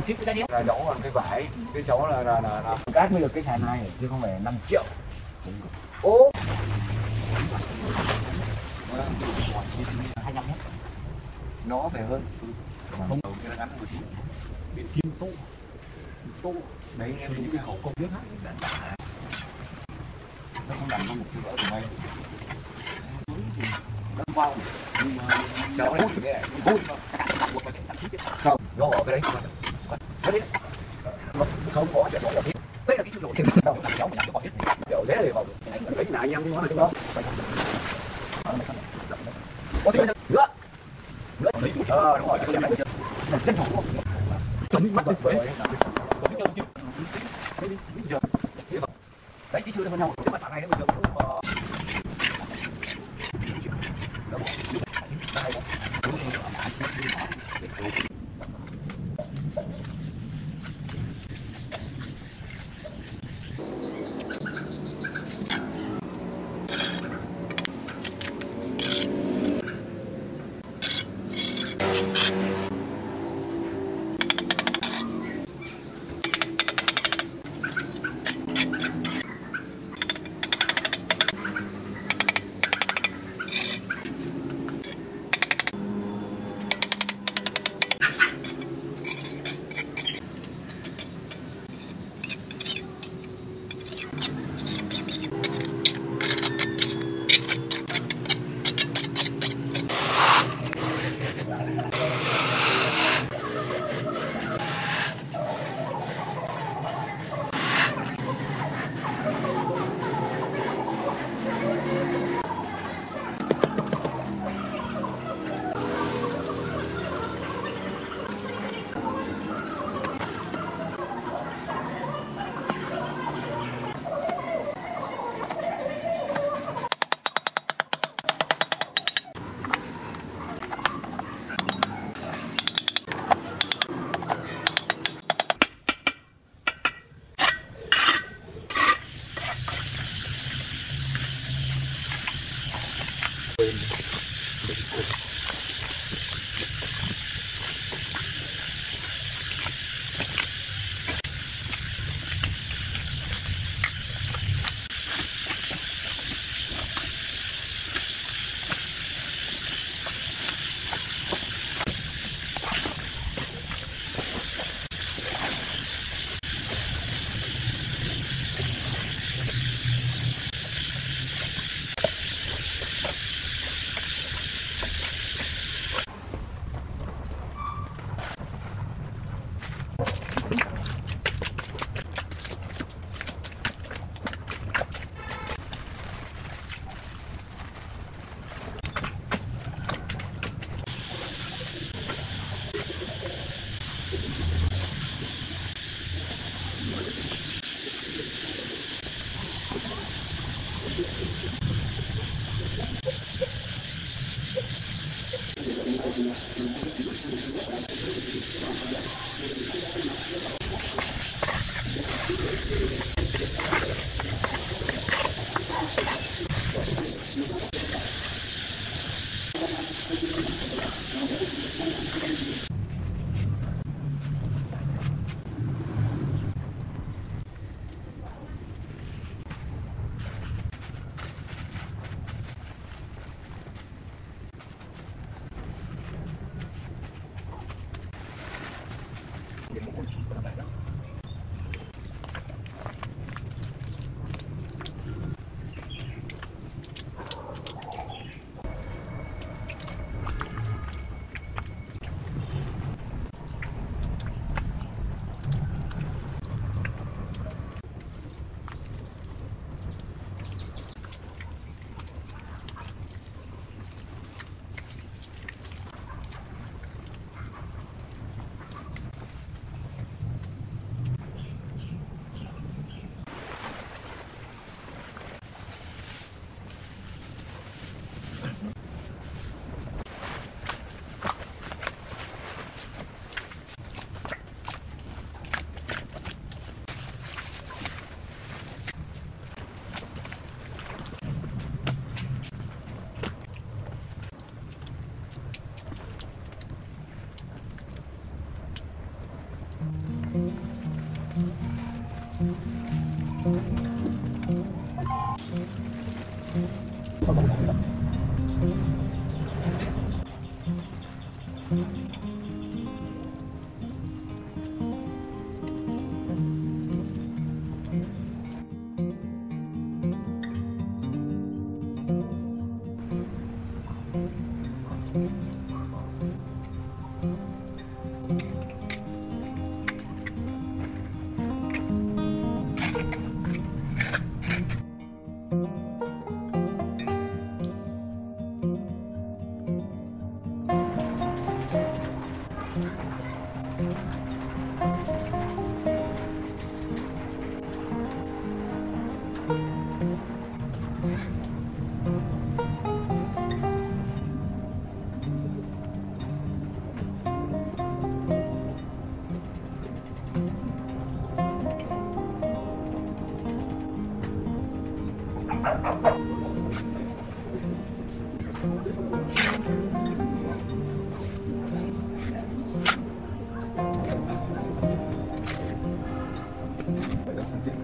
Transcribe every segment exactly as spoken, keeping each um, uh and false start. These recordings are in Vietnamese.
là chỗ là cái vải, cái chỗ là là là, là cát mới được cái sàn này chứ không phải năm triệu. Ô hai mươi lăm mét nó phải hơn không đầu kia là gắn một tí biển kim tô tô đấy là những cái khẩu công nước hát nó không đảm con một cái vỡ của mày nó vào nhưng mà cháu đấy cái vui không nó bỏ cái đấy cái đấy nó không có chuyện đó là thế đấy là cái sự lộ trình đâu làm cháu mình làm cho bọn biết kiểu thế thì bảo đấy là anh em đi nói là chúng đó có thể nữa nữa ờ đúng rồi cái này là dân thủ chuẩn mắt đấy đấy cái chưa được nhau cái mặt này nó được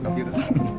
Không biết.